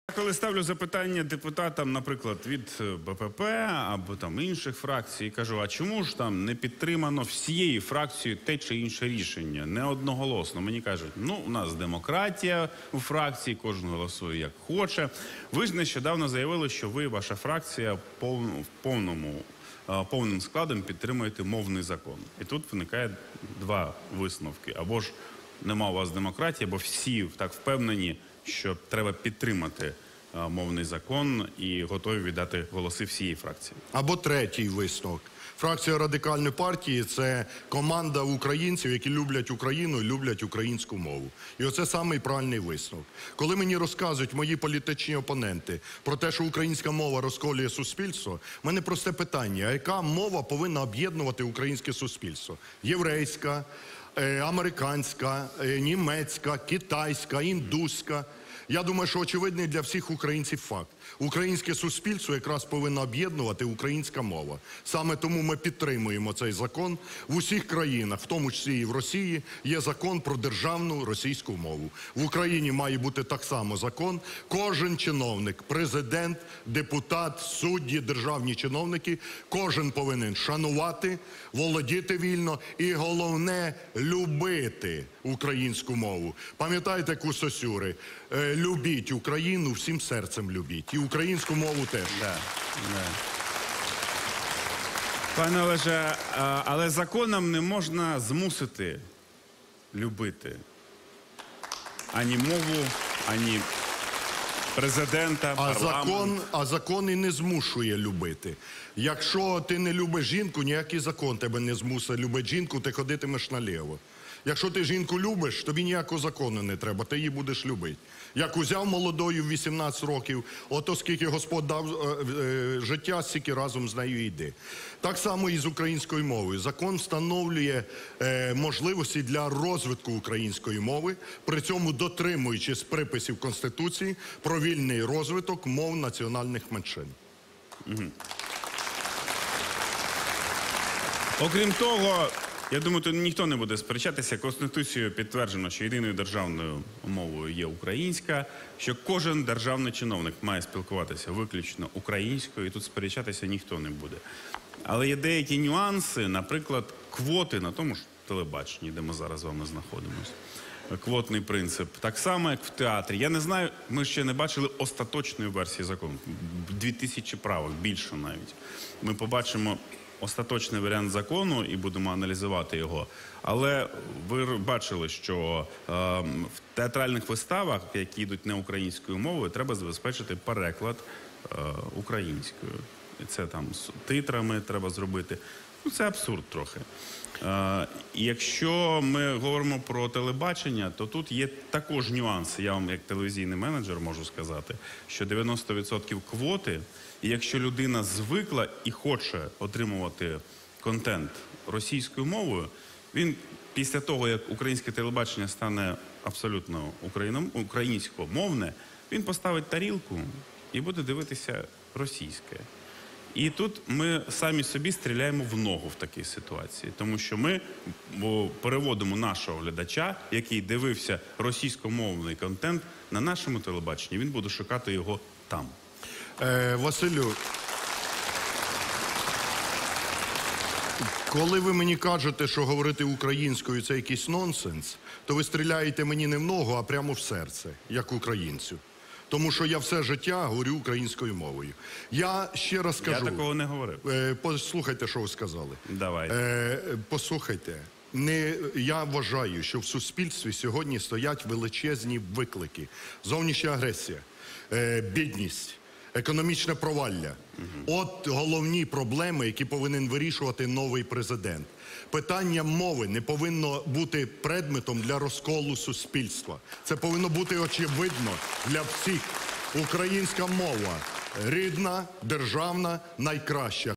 Коли ставлю запитання депутатам, наприклад, від БПП або там інших фракцій, кажу, а чому ж там не підтримано всією фракцією те чи інше рішення, не одноголосно? Мені кажуть, ну, у нас демократія у фракції, кожен голосує як хоче. Ви ж нещодавно заявили, що ви, ваша фракція, повним складом підтримуєте мовний закон. І тут виникає два висновки. Або ж нема у вас демократії, або всі так впевнені, що треба підтримати мовний закон і готові віддати голоси всієї фракції. Або третій висновок. Фракція Радикальної партії – це команда українців, які люблять Україну і люблять українську мову. І оце самий правильний висновок. Коли мені розказують мої політичні опоненти про те, що українська мова розколює суспільство, в мене просте питання, а яка мова повинна об'єднувати українське суспільство? Єврейська, американська, німецька, китайська, індуська. Я думаю, що очевидний для всіх українців факт. Українське суспільство якраз повинна об'єднувати українська мова. Саме тому ми підтримуємо цей закон. В усіх країнах, в тому числі і в Росії, є закон про державну російську мову. В Україні має бути так само закон. Кожен чиновник, президент, депутат, судді, державні чиновники, кожен повинен шанувати, володіти вільно і, головне, любити українську мову. Пам'ятаєте Кусосюри? Любіть Україну, всім серцем любіть. І українську мову теж. Да. Пане Олеже, але законом не можна змусити любити ані мову, ані президента, парламент. А закон і не змушує любити. Якщо ти не любиш жінку, ніякий закон тебе не змусить любити жінку, ти ходитимеш наліво. Якщо ти жінку любиш, тобі ніякого закону не треба, ти її будеш любити. Як узяв молодою в 18 років, ото скільки Господь дав життя, стільки разом з нею йди. Так само і з українською мовою. Закон встановлює можливості для розвитку української мови, при цьому дотримуючись приписів Конституції про вільний розвиток мов національних меншин. Окрім того, я думаю, тут ніхто не буде сперечатися. Конституцією підтверджено, що єдиною державною мовою є українська, що кожен державний чиновник має спілкуватися виключно українською, і тут сперечатися ніхто не буде. Але є деякі нюанси, наприклад, квоти на тому ж телебаченні, де ми зараз з вами знаходимося. Квотний принцип. Так само, як в театрі. Я не знаю, ми ще не бачили остаточної версії закону. 2000 правок, більше навіть. Ми побачимо остаточний варіант закону і будемо аналізувати його. Але ви бачили, що в театральних виставах, які йдуть не українською мовою, треба забезпечити переклад українською. І це там з титрами треба зробити. Ну, це абсурд трохи. І якщо ми говоримо про телебачення, то тут є також нюанси. Я вам як телевізійний менеджер можу сказати, що 90% квоти, і якщо людина звикла і хоче отримувати контент російською мовою, він після того, як українське телебачення стане абсолютно українськомовне, він поставить тарілку і буде дивитися російське. І тут ми самі собі стріляємо в ногу в такій ситуації, тому що ми переводимо нашого глядача, який дивився російськомовний контент, на нашому телебаченні, він буде шукати його там. Василю, коли ви мені кажете, що говорити українською – це якийсь нонсенс, то ви стріляєте мені не в ногу, а прямо в серце, як українцю. Тому що я все життя говорю українською мовою. Я ще раз кажу... Я такого не говорив. Послухайте, що ви сказали. Давайте. Послухайте. Я вважаю, що в суспільстві сьогодні стоять величезні виклики. Зовнішня агресія, бідність, економічне провалля. От головні проблеми, які повинен вирішувати новий президент. Питання мови не повинно бути предметом для розколу суспільства. Це повинно бути очевидно для всіх. Українська мова – рідна, державна, найкраща.